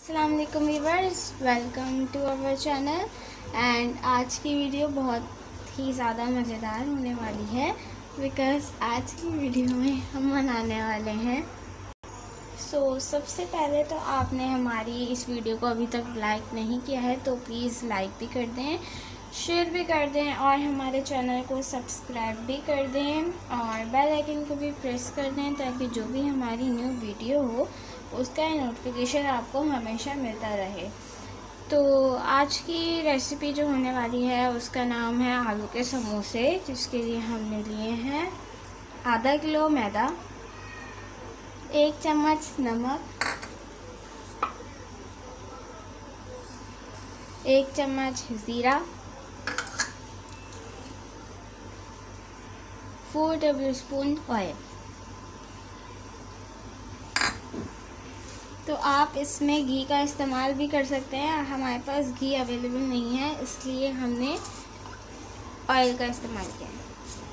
अस्सलाम वालेकुम viewers, welcome to our channel. And आज की वीडियो बहुत ही ज़्यादा मज़ेदार होने वाली है बिकॉज़ आज की वीडियो में हम बनाने वाले हैं। सबसे पहले तो आपने हमारी इस वीडियो को अभी तक लाइक नहीं किया है तो प्लीज़ लाइक भी कर दें, शेयर भी कर दें और हमारे चैनल को सब्सक्राइब भी कर दें और बेल आइकन को भी प्रेस कर दें ताकि जो भी हमारी न्यू वीडियो हो उसका नोटिफिकेशन आपको हमेशा मिलता रहे। तो आज की रेसिपी जो होने वाली है उसका नाम है आलू के समोसे, जिसके लिए हमने लिए हैं आधा किलो मैदा, 1 चम्मच नमक, 1 चम्मच ज़ीरा, 4 टेबलस्पून ऑयल। तो आप इसमें घी का इस्तेमाल भी कर सकते हैं, हमारे पास घी अवेलेबल नहीं है इसलिए हमने ऑयल का इस्तेमाल किया है।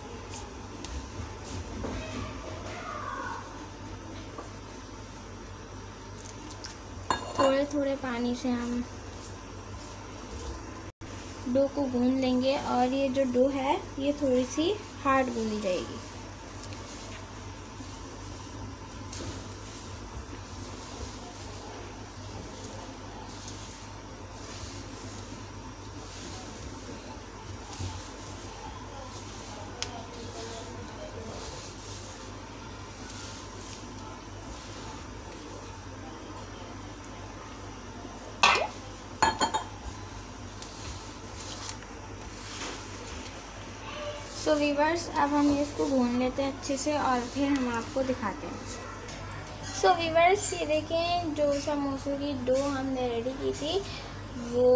थोड़े थोड़े पानी से हम डो को गूंद लेंगे और ये जो डो है ये थोड़ी सी हार्ड गूंदी जाएगी। वीवर्स, अब हम इसको भून लेते हैं अच्छे से और फिर हम आपको दिखाते हैं। वीवर्स, ये देखें जो समोसों की डो हमने रेडी की थी वो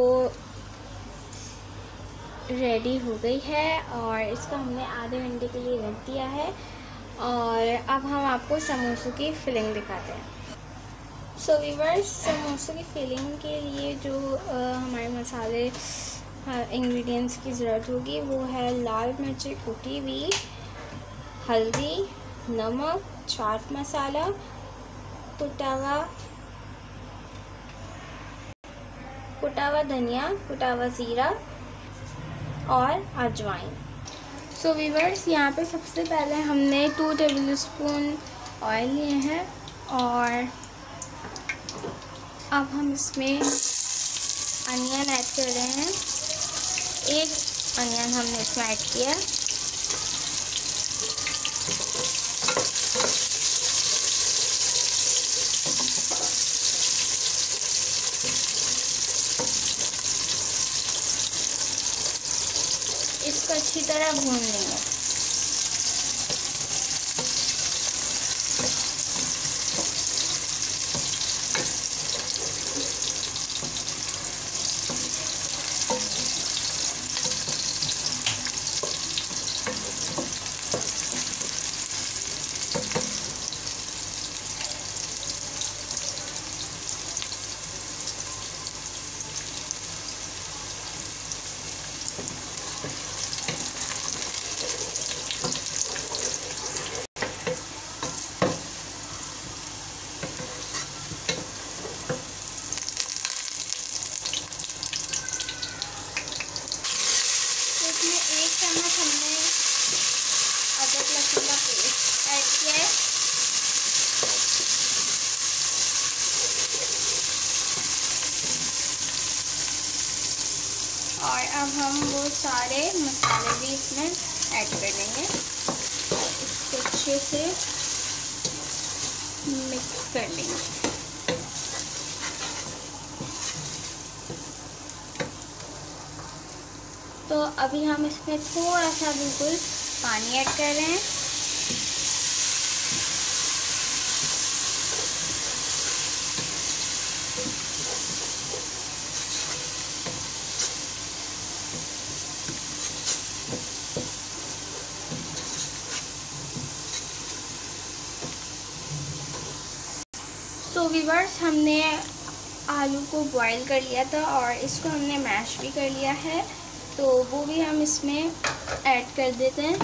रेडी हो गई है और इसको हमने आधे घंटे के लिए रख दिया है और अब हम आपको समोसों की फिलिंग दिखाते हैं। वीवर्स, समोसों की फिलिंग के लिए जो हमारे मसाले इंग्रेडिएंट्स की ज़रूरत होगी वो है लाल मिर्ची कुटी हुई, हल्दी, नमक, चाट मसाला, कुटा हुआ धनिया, कुटा हुआ ज़ीरा और अजवाइन। वीवर्स, यहाँ पे सबसे पहले हमने 2 टेबलस्पून ऑयल लिए हैं और अब हम इसमें अनियन ऐड कर रहे हैं। 1 अनियन हमने इसमें ऐड किया। इसको अच्छी तरह भून लेंगे। हमने अदरक लहसुन का पेस्ट ऐड किया है और अब हम वो सारे मसाले भी इसमें ऐड कर देंगे। इसको अच्छे से मिक्स कर लेंगे। तो अभी हम इसमें थोड़ा सा बिल्कुल पानी ऐड कर रहे हैं। वीवर्स, हमने आलू को बॉईल कर लिया था और इसको हमने मैश भी कर लिया है तो वो भी हम इसमें ऐड कर देते हैं।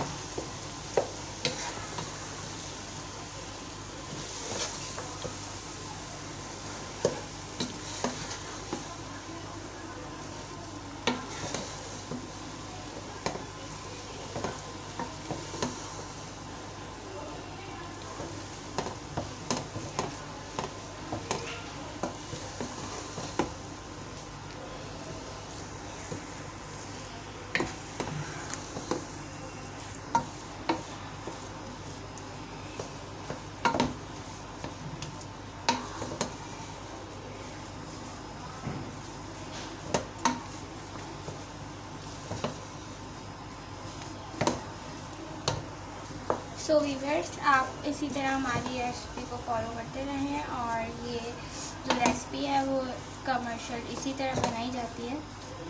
सो व्यूअर्स, आप इसी तरह हमारी रेसिपी को फॉलो करते रहें और ये जो रेसिपी है वो कमर्शियल इसी तरह बनाई जाती है।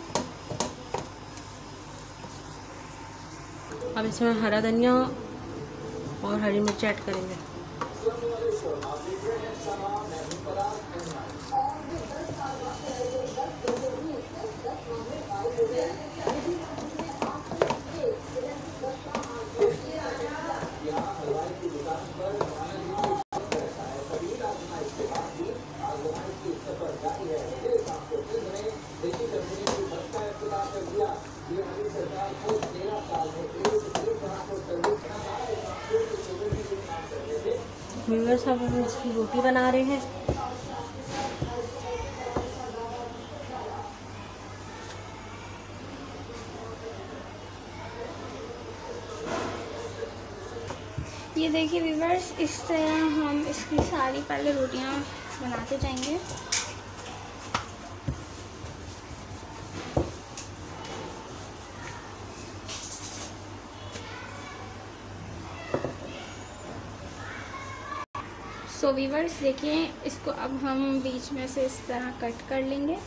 अब इसमें हरा धनिया और हरी मिर्च ऐड करेंगे। व्यूअर्स, अब हम इसकी रोटी बना रहे हैं। ये देखिए व्यूअर्स, इस तरह हम इसकी सारी पहले रोटियां बनाते जाएंगे। सो व्यूअर्स देखिए, इसको अब हम बीच में से इस तरह कट कर लेंगे।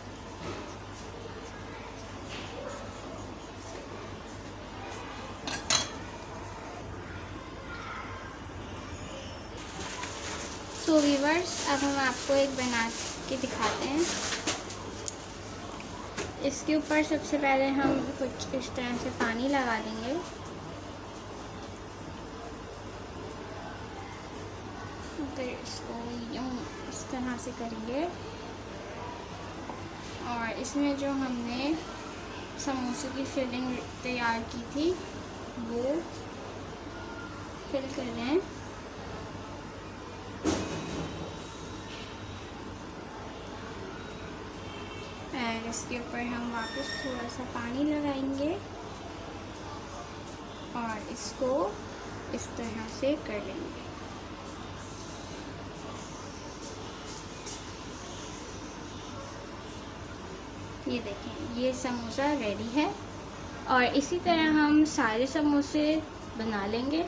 सो व्यूअर्स, अब हम आपको एक बना के दिखाते हैं। इसके ऊपर सबसे पहले हम कुछ इस तरह से पानी लगा देंगे। फिर इसको यूँ इस तरह से करेंगे और इसमें जो हमने समोसे की फिलिंग तैयार की थी वो फिल कर लें। और इसके ऊपर हम वापस थोड़ा सा पानी लगाएंगे और इसको इस तरह से कर लेंगे। ये देखें, ये समोसा रेडी है और इसी तरह हम सारे समोसे बना लेंगे।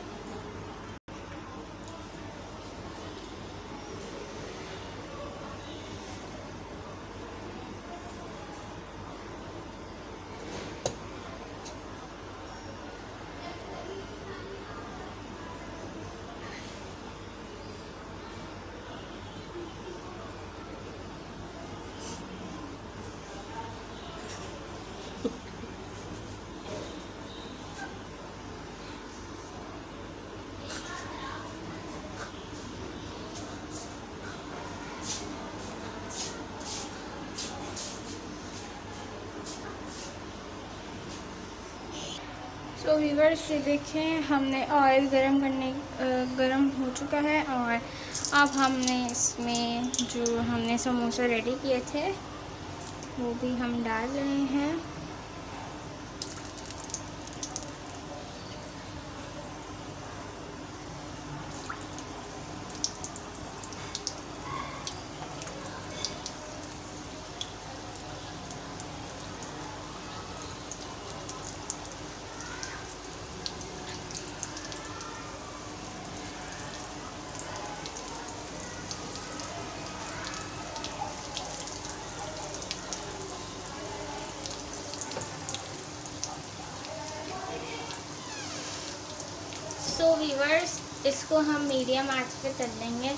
तो व्यूअर्स ये देखें, हमने ऑयल गरम हो चुका है और अब हमने इसमें जो हमने समोसा रेडी किए थे वो भी हम डाल रहे हैं। सो व्यूअर्स, इसको हम मीडियम आंच पे तल लेंगे।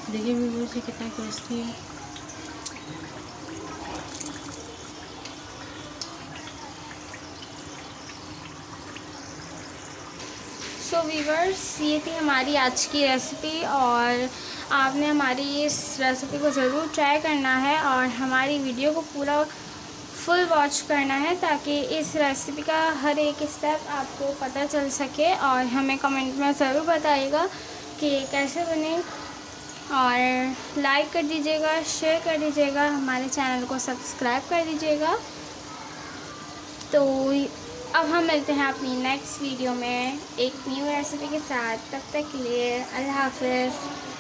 देखिए व्यूअर्स ये कितना क्रिस्पी है। सो व्यूअर्स, ये थी हमारी आज की रेसिपी और आपने हमारी इस रेसिपी को ज़रूर ट्राई करना है और हमारी वीडियो को पूरा फुल वॉच करना है ताकि इस रेसिपी का हर एक स्टेप आपको पता चल सके और हमें कमेंट में ज़रूर बताइएगा कि कैसे बने और लाइक कर दीजिएगा, शेयर कर दीजिएगा, हमारे चैनल को सब्सक्राइब कर दीजिएगा। तो अब हम मिलते हैं अपनी नेक्स्ट वीडियो में एक न्यू रेसिपी के साथ। तब तक के लिए अल्लाह हाफ़िज़।